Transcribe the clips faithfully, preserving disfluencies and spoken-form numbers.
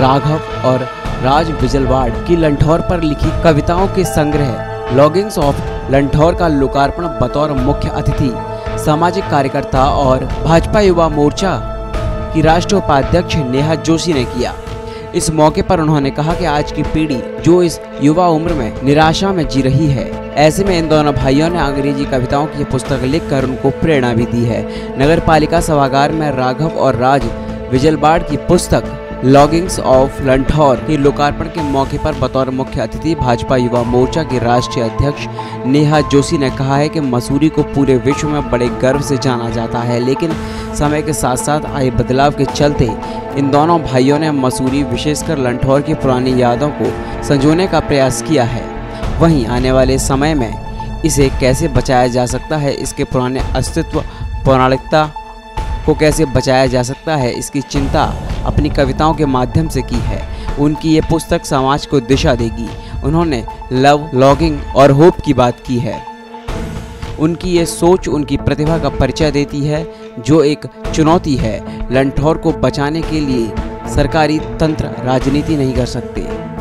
राघव और राज बिजलवाड़ की लंठौर पर लिखी कविताओं के संग्रह लॉगिंग्स ऑफ लंठौर का लोकार्पण बतौर मुख्य अतिथि सामाजिक कार्यकर्ता और भाजपा युवा मोर्चा की राष्ट्रीय उपाध्यक्ष नेहा जोशी ने किया। इस मौके पर उन्होंने कहा कि आज की पीढ़ी जो इस युवा उम्र में निराशा में जी रही है, ऐसे में इन दोनों भाइयों ने अंग्रेजी कविताओं की पुस्तक लिखकर उनको प्रेरणा भी दी है। नगर पालिका सभागार में राघव और राज बिजलवाड़ की पुस्तक लॉगिंग्स ऑफ लंठौर के लोकार्पण के मौके पर बतौर मुख्य अतिथि भाजपा युवा मोर्चा की राष्ट्रीय अध्यक्ष नेहा जोशी ने कहा है कि मसूरी को पूरे विश्व में बड़े गर्व से जाना जाता है, लेकिन समय के साथ साथ आए बदलाव के चलते इन दोनों भाइयों ने मसूरी विशेषकर लंठौर की पुरानी यादों को संजोने का प्रयास किया है। वहीं आने वाले समय में इसे कैसे बचाया जा सकता है, इसके पुराने अस्तित्व पौराणिकता को कैसे बचाया जा सकता है, इसकी चिंता अपनी कविताओं के माध्यम से की है। उनकी ये पुस्तक समाज को दिशा देगी। उन्होंने लव, लॉगिंग और होप की बात की है। उनकी ये सोच उनकी प्रतिभा का परिचय देती है, जो एक चुनौती है। लंठौर को बचाने के लिए सरकारी तंत्र राजनीति नहीं कर सकते,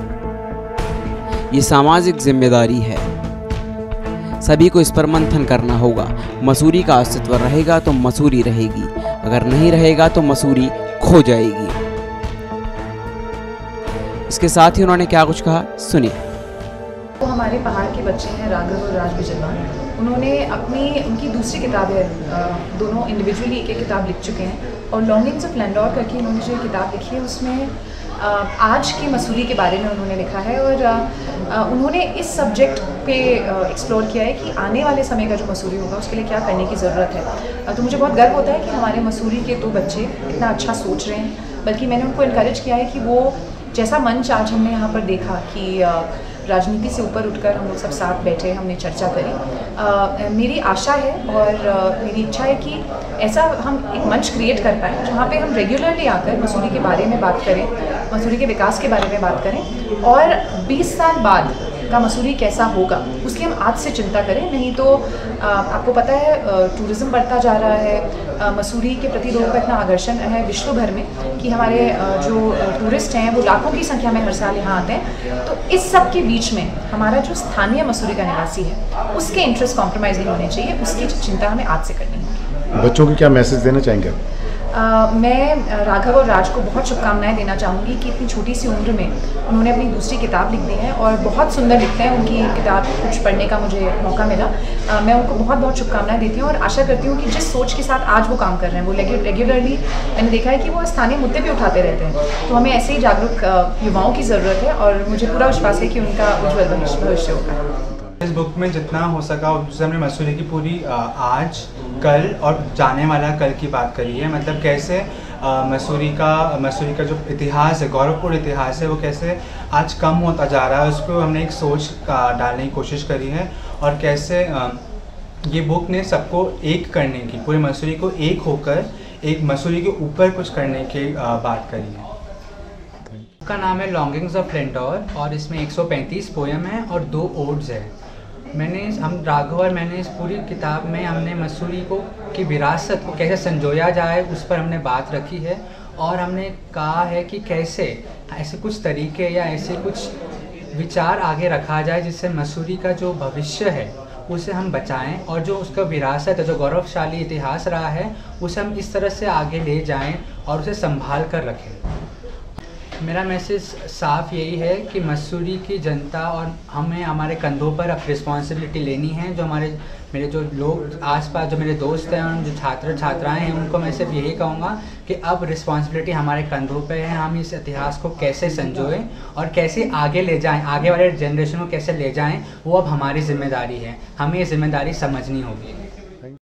ये सामाजिक जिम्मेदारी है। सभी को इस पर मंथन करना होगा। मसूरी का अस्तित्व रहेगा तो मसूरी रहेगी, अगर नहीं रहेगा तो मसूरी खो जाएगी। इसके साथ ही उन्होंने क्या कुछ कहा, सुनिए। वो हमारे पहाड़ के बच्चे हैं राघव और राज बिजलवाड़। उन्होंने अपनी उनकी दूसरी किताब है, दोनों इंडिविजुअली एक एक किताब लिख चुके हैं, और लॉन्गिंग्स ऑफ लंठौर करके उन्होंने जो किताब लिखी है उसमें आज की मसूरी के बारे में उन्होंने लिखा है। और उन्होंने इस सब्जेक्ट पे एक्सप्लोर किया है कि आने वाले समय का जो मसूरी होगा उसके लिए क्या करने की ज़रूरत है। तो मुझे बहुत गर्व होता है कि हमारे मसूरी के दो बच्चे इतना अच्छा सोच रहे हैं। बल्कि मैंने उनको इनकरेज किया है कि वो जैसा मंच आज हमने यहाँ पर देखा कि राजनीति से ऊपर उठकर हम लोग सब साथ बैठे, हमने चर्चा करी। आ, मेरी आशा है और आ, मेरी इच्छा है कि ऐसा हम एक मंच क्रिएट कर पाएँ जहाँ पे हम रेगुलरली आकर मसूरी के बारे में बात करें, मसूरी के विकास के बारे में बात करें, और बीस साल बाद का मसूरी कैसा होगा उसकी हम आज से चिंता करें। नहीं तो आ, आपको पता है टूरिज़्म बढ़ता जा रहा है, आ, मसूरी के प्रति लोगों का इतना आकर्षण है विश्व भर में कि हमारे आ, जो टूरिस्ट हैं वो लाखों की संख्या में हर साल यहाँ आते हैं। तो इस सब के बीच में हमारा जो स्थानीय मसूरी का निवासी है उसके इंटरेस्ट कॉम्प्रोमाइज़ नहीं होने चाहिए, उसकी चिंता हमें आज से करनी होगी। बच्चों को क्या मैसेज देना चाहेंगे? Uh, मैं राघव और राज को बहुत शुभकामनाएं देना चाहूँगी कि इतनी छोटी सी उम्र में उन्होंने अपनी दूसरी किताब लिख दी है और बहुत सुंदर लिखते हैं। उनकी किताब कुछ पढ़ने का मुझे मौका मिला। uh, मैं उनको बहुत बहुत शुभकामनाएं देती हूँ और आशा करती हूँ कि जिस सोच के साथ आज वो काम कर रहे हैं, वो रेगुलरली मैंने देखा है कि वो स्थानीय मुद्दे भी उठाते रहते हैं। तो हमें ऐसे ही जागरूक युवाओं की ज़रूरत है और मुझे पूरा विश्वास है कि उनका उज्ज्वल भविष्य होगा। इस बुक में जितना हो सका उससे हमने मसूरी की पूरी आज, कल और जाने वाला कल की बात करी है। मतलब कैसे मसूरी का मसूरी का जो इतिहास है, गौरवपूर्ण इतिहास है, वो कैसे आज कम होता जा रहा है, उसको हमने एक सोच का डालने की कोशिश करी है। और कैसे ये बुक ने सबको एक करने की, पूरे मसूरी को एक होकर एक मसूरी के ऊपर कुछ करने की बात करी है। का नाम है लॉन्गिंग्स ऑफ लंठौर और इसमें एक सौ पैंतीस पोएम है और दो ओड्स है। मैंने हम राघव और मैंने इस पूरी किताब में हमने मसूरी को की विरासत को कैसे संजोया जाए उस पर हमने बात रखी है। और हमने कहा है कि कैसे ऐसे कुछ तरीके या ऐसे कुछ विचार आगे रखा जाए जिससे मसूरी का जो भविष्य है उसे हम बचाएं, और जो उसका विरासत है, जो गौरवशाली इतिहास रहा है, उसे हम इस तरह से आगे ले जाएं और उसे संभाल कर रखें। मेरा मैसेज साफ यही है कि मसूरी की जनता और हमें हमारे कंधों पर अब रिस्पॉन्सिबिलिटी लेनी है। जो हमारे मेरे जो लोग आसपास जो मेरे दोस्त हैं और जो छात्र छात्राएं हैं, उनको मैं सिर्फ यही कहूँगा कि अब रिस्पॉन्सिबिलिटी हमारे कंधों पे है। हम इस इतिहास को कैसे संजोएं और कैसे आगे ले जाएं, आगे वाले जनरेशन को कैसे ले जाएं, वो अब हमारी जिम्मेदारी है। हमें ये जिम्मेदारी समझनी होगी।